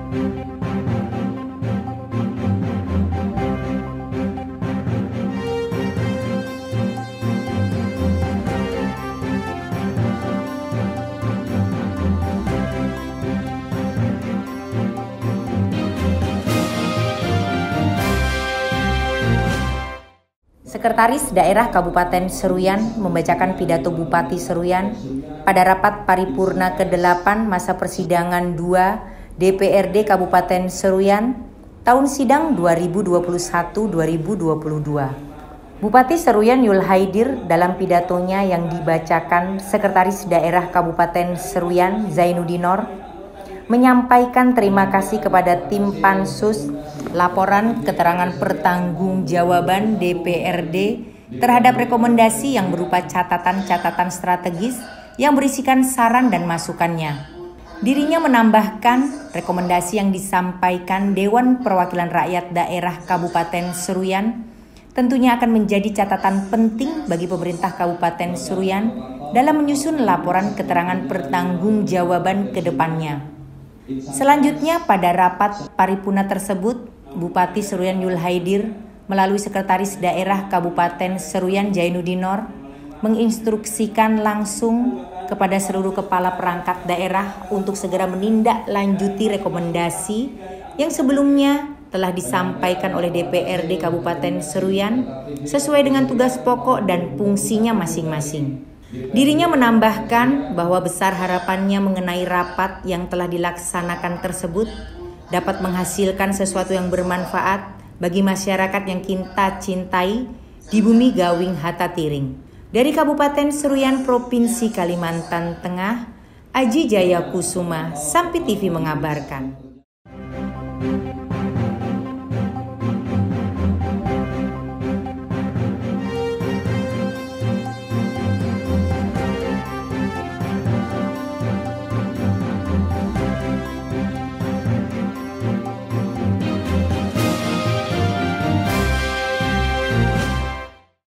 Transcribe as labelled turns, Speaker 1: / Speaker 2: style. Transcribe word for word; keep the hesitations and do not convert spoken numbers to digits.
Speaker 1: Sekretaris Daerah Kabupaten Seruyan membacakan pidato Bupati Seruyan pada rapat paripurna kedelapan masa persidangan dua D P R D Kabupaten Seruyan tahun sidang dua ribu dua puluh satu dua ribu dua puluh dua. Bupati Seruyan Yul Haidir dalam pidatonya yang dibacakan Sekretaris Daerah Kabupaten Seruyan Zainuddinor menyampaikan terima kasih kepada tim Pansus laporan keterangan pertanggungjawaban D P R D terhadap rekomendasi yang berupa catatan-catatan strategis yang berisikan saran dan masukannya. Dirinya menambahkan rekomendasi yang disampaikan Dewan Perwakilan Rakyat Daerah Kabupaten Seruyan tentunya akan menjadi catatan penting bagi pemerintah Kabupaten Seruyan dalam menyusun laporan keterangan pertanggungjawaban ke depannya. Selanjutnya pada rapat paripurna tersebut, Bupati Seruyan Yul Haidir melalui Sekretaris Daerah Kabupaten Seruyan Zainuddinor menginstruksikan langsung kepada seluruh kepala perangkat daerah untuk segera menindaklanjuti rekomendasi yang sebelumnya telah disampaikan oleh D P R D Kabupaten Seruyan sesuai dengan tugas pokok dan fungsinya masing-masing. Dirinya menambahkan bahwa besar harapannya mengenai rapat yang telah dilaksanakan tersebut dapat menghasilkan sesuatu yang bermanfaat bagi masyarakat yang kita cintai di bumi Gawing Hatatiring. Dari Kabupaten Seruyan, Provinsi Kalimantan Tengah, Aji Jaya Kusuma, Sampi T V mengabarkan.